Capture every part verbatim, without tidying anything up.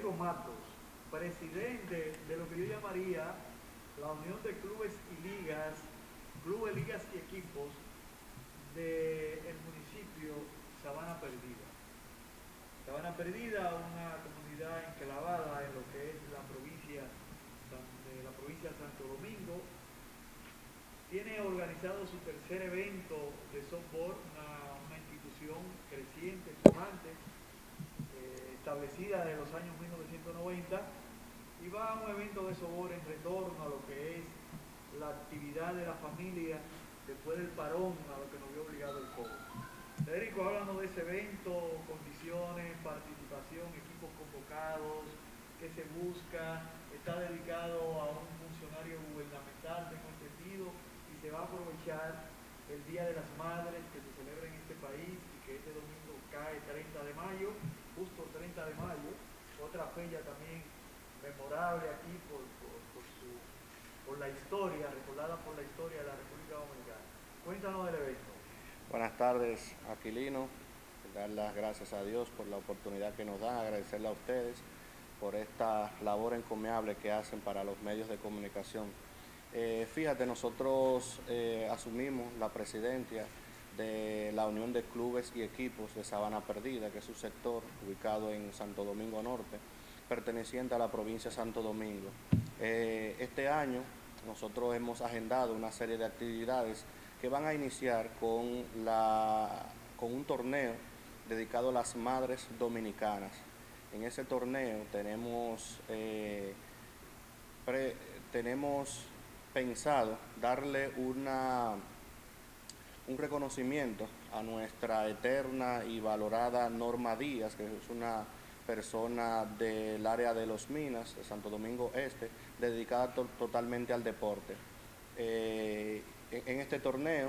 Federico Matos, presidente de lo que yo llamaría la Unión de Clubes y Ligas, Clubes, Ligas y Equipos del municipio Sabana Perdida. Sabana Perdida, una comunidad enclavada en lo que es la provincia de la provincia de Santo Domingo, tiene organizado su tercer evento de softball, una, una institución creciente, pujante, eh, establecida desde los años mil novecientos noventa, y va a un evento de softball en retorno a lo que es la actividad de la familia después del parón a lo que nos vio obligado el COVID. Federico, háblanos de ese evento, condiciones, participación, equipos convocados, qué se busca, está dedicado a un funcionario gubernamental, tengo entendido, y se va a aprovechar el Día de las Madres que se celebra en este país y que este domingo cae treinta de mayo, justo treinta de mayo, otra fecha también memorable aquí por, por, por, su, por la historia, recordada por la historia de la República Dominicana. Cuéntanos del evento. Buenas tardes, Aquilino. Dar las gracias a Dios por la oportunidad que nos dan, agradecerle a ustedes por esta labor encomiable que hacen para los medios de comunicación. Eh, fíjate, nosotros eh, asumimos la presidencia de la Unión de Clubes y Equipos de Sabana Perdida, que es un sector ubicado en Santo Domingo Norte, perteneciente a la provincia de Santo Domingo. Eh, este año nosotros hemos agendado una serie de actividades que van a iniciar con, la, con un torneo dedicado a las madres dominicanas. En ese torneo tenemos, eh, pre, tenemos pensado darle una, un reconocimiento a nuestra eterna y valorada Norma Díaz, que es una persona del área de Los Minas, de Santo Domingo Este, dedicada to totalmente al deporte. Eh, en este torneo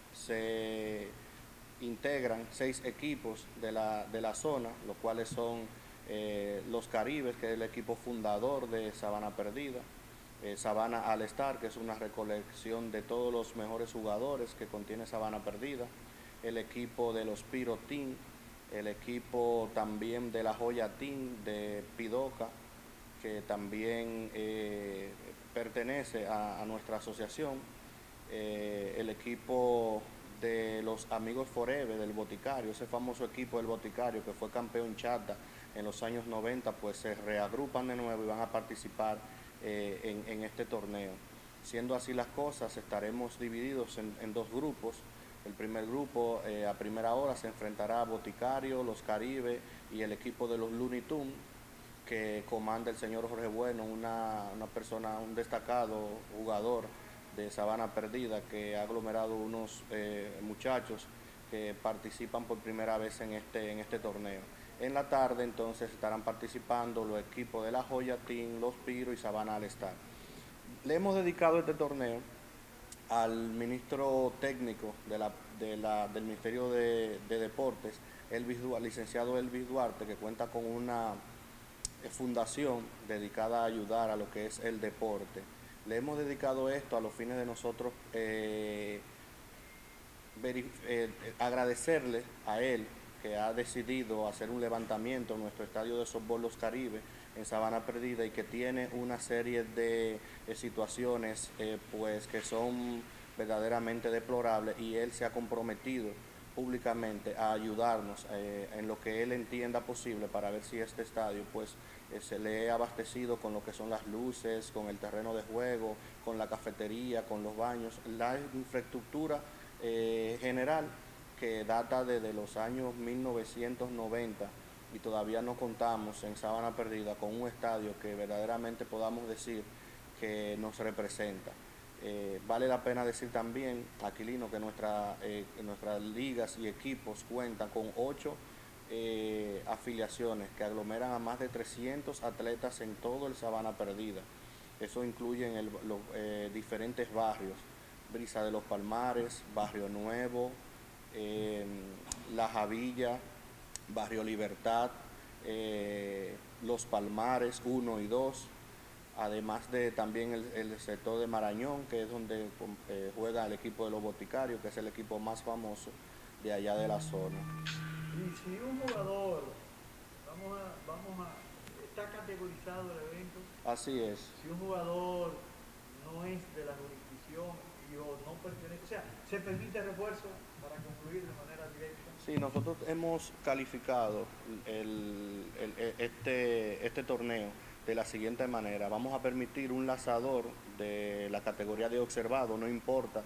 se integran seis equipos de la, de la zona, los cuales son eh, los Caribes, que es el equipo fundador de Sabana Perdida, eh, Sabana All Star, que es una recolección de todos los mejores jugadores que contiene Sabana Perdida, el equipo de los Piro Team, el equipo también de la Joya Team de Pidoca, que también eh, pertenece a, a nuestra asociación, eh, el equipo de los Amigos Forever del Boticario, ese famoso equipo del Boticario que fue campeón chata en los años noventa, pues se reagrupan de nuevo y van a participar eh, en, en este torneo. Siendo así las cosas, estaremos divididos en, en dos grupos. El primer grupo eh, a primera hora se enfrentará a Boticario, los Caribe y el equipo de los Looney Tunes, que comanda el señor Jorge Bueno, una, una persona, un destacado jugador de Sabana Perdida, que ha aglomerado unos eh, muchachos que participan por primera vez en este, en este torneo. En la tarde entonces estarán participando los equipos de la Joya Team, los Piro y Sabana All Star. Le hemos dedicado este torneo al ministro técnico de la, de la, del Ministerio de, de Deportes, Elvis Duarte, licenciado Elvis Duarte, que cuenta con una fundación dedicada a ayudar a lo que es el deporte. Le hemos dedicado esto a los fines de nosotros eh, eh, agradecerle a él que ha decidido hacer un levantamiento en nuestro estadio de softball Los Caribe en Sabana Perdida, y que tiene una serie de, de situaciones eh, pues que son verdaderamente deplorables, y él se ha comprometido públicamente a ayudarnos eh, en lo que él entienda posible para ver si este estadio pues eh, se le ha abastecido con lo que son las luces, con el terreno de juego, con la cafetería, con los baños, la infraestructura eh, general que data desde los años mil novecientos noventa, y todavía no contamos en Sabana Perdida con un estadio que verdaderamente podamos decir que nos representa. Eh, vale la pena decir también, Aquilino, que nuestra, eh, nuestras ligas y equipos cuentan con ocho eh, afiliaciones que aglomeran a más de trescientos atletas en todo el Sabana Perdida. Eso incluye en el, los eh, diferentes barrios: Brisa de los Palmares, Barrio Nuevo, eh, La Javilla, Barrio Libertad, eh, Los Palmares uno y dos, además de también el, el sector de Marañón, que es donde eh, juega el equipo de los Boticarios, que es el equipo más famoso de allá de la zona. Y si un jugador, vamos a, vamos a, está Así es. Si un jugador no es de la jurisdicción y o no pertenece, o sea, se permite refuerzo para concluir de manera directa. Sí, nosotros hemos calificado el, el, este, este torneo de la siguiente manera. Vamos a permitir un lanzador de la categoría de observado, no importa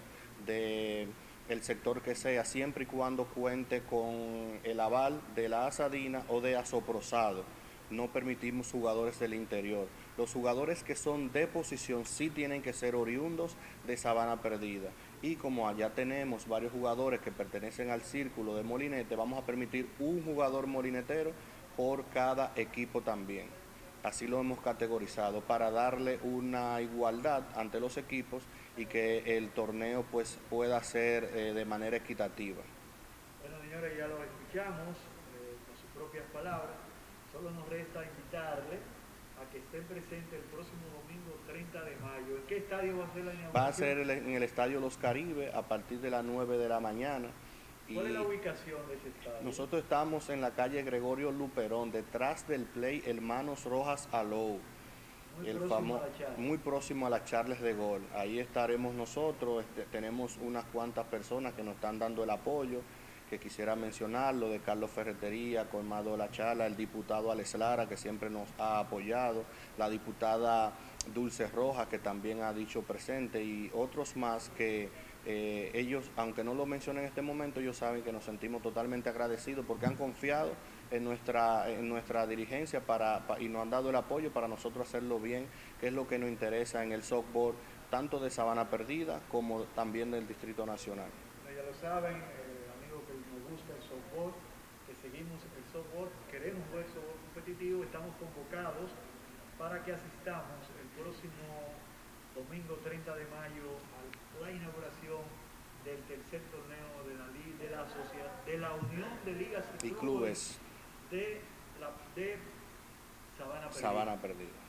de el sector que sea, siempre y cuando cuente con el aval de la asadina o de asoprosado. No permitimos jugadores del interior. Los jugadores que son de posición sí tienen que ser oriundos de Sabana Perdida. Y como allá tenemos varios jugadores que pertenecen al círculo de molinete, vamos a permitir un jugador molinetero por cada equipo también. Así lo hemos categorizado para darle una igualdad ante los equipos y que el torneo pues pueda ser eh, de manera equitativa. Bueno, señores, ya lo escuchamos eh, con sus propias palabras. Solo nos resta invitarle a que estén presentes el próximo domingo treinta de mayo. ¿En qué estadio va a ser la inauguración? Va a ser en el Estadio Los Caribe a partir de las nueve de la mañana. ¿Cuál y es la ubicación de ese estadio? Nosotros estamos en la calle Gregorio Luperón, detrás del Play Hermanos Rojas Alou. Muy, el próximo famo- muy próximo a la Charles de Gaulle. Ahí estaremos nosotros, este, tenemos unas cuantas personas que nos están dando el apoyo, que quisiera mencionarlo, de Carlos Ferretería, Colmado La Chala, el diputado Alex Lara, que siempre nos ha apoyado, la diputada Dulce Rojas, que también ha dicho presente, y otros más que eh, ellos, aunque no lo mencionen en este momento, ellos saben que nos sentimos totalmente agradecidos porque han confiado en nuestra, en nuestra dirigencia para, para, y nos han dado el apoyo para nosotros hacerlo bien, que es lo que nos interesa en el softball, tanto de Sabana Perdida como también del Distrito Nacional. Bueno, ya lo saben, eh, amigos que nos gusta el softball, que seguimos el softball, queremos ver softball competitivo, estamos convocados para que asistamos el próximo domingo treinta de mayo a la inauguración del tercer torneo de la, de la, sociedad, de la Unión de Ligas y, y Clubes de, la, de Sabana Perdida. Sabana Perdida.